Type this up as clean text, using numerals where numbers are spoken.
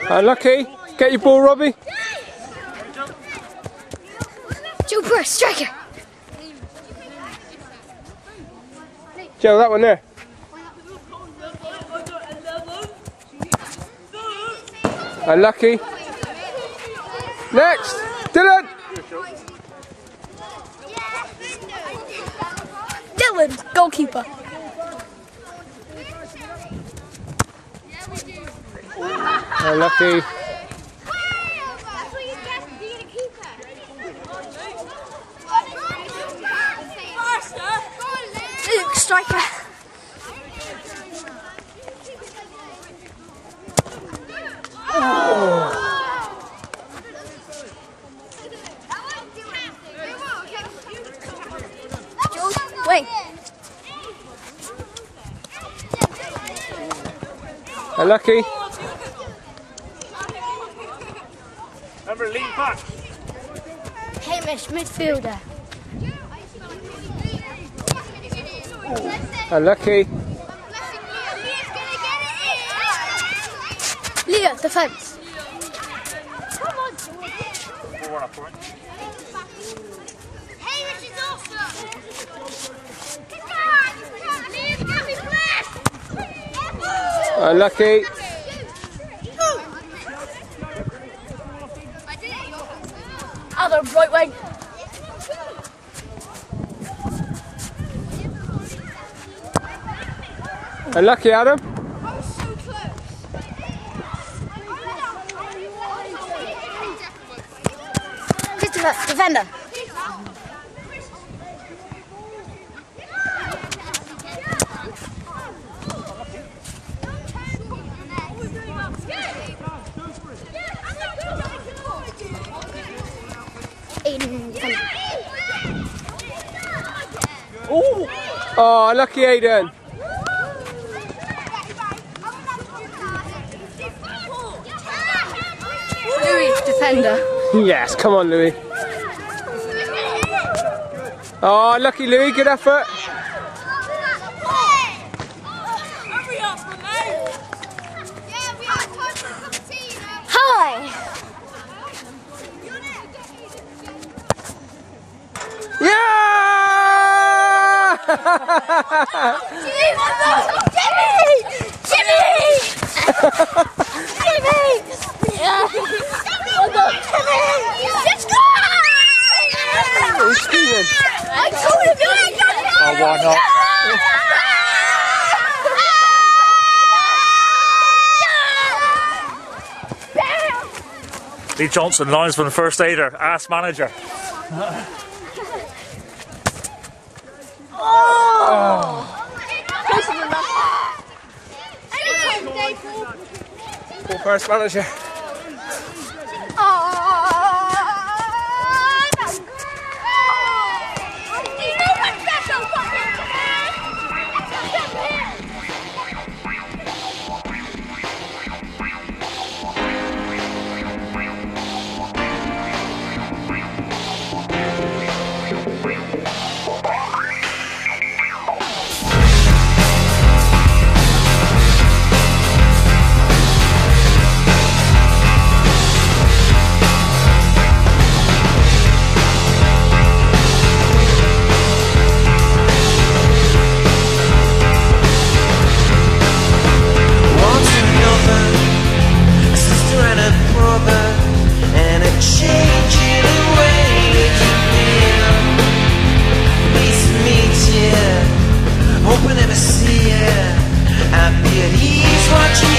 Unlucky. Get your ball, Robbie. Joe Burst, striker. Joe, that one there. Unlucky. Next, Dylan. Dylan, goalkeeper. Unlucky. Luke, striker. Wait. Unlucky. Remember, lean back. Hamish, midfielder. Unlucky. Leah, defence. Hamish is awesome. Unlucky. Other right wing. Unlucky, Adam. Christopher, defender. Aiden, defender. Oh, unlucky, Aiden. Louis, defender. Yes, come on, Louis. Oh, lucky Louis, good effort. Hi. Yeah! He's screaming. I told him to do it. Oh, why not? Lee Johnson, linesman, first aider, ass manager. Full first manager. Hoping never see ya. I bet he's watching.